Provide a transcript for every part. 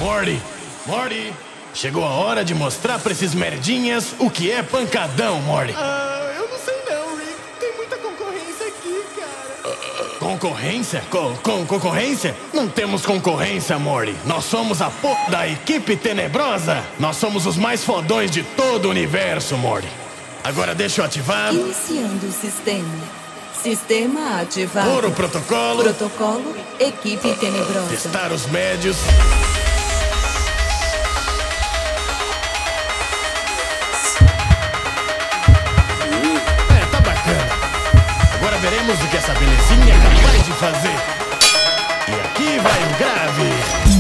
Morty, Morty, chegou a hora de mostrar pra esses merdinhas o que é pancadão, Morty. Eu não sei não, Rick. Tem muita concorrência aqui, cara. Concorrência? Concorrência? Não temos concorrência, Morty. Nós somos a da equipe tenebrosa. Nós somos os mais fodões de todo o universo, Morty. Agora deixa eu ativar. Iniciando o sistema. Sistema ativado. Por o protocolo. Protocolo, equipe tenebrosa. Testar os médios. Tá bacana. Agora veremos o que essa belezinha é capaz de fazer. E aqui vai o grave.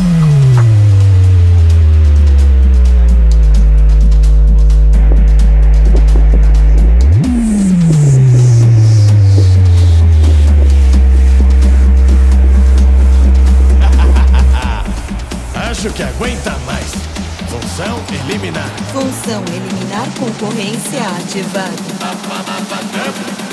Acho que aguenta mais. Função eliminar. Função eliminar concorrência ativada.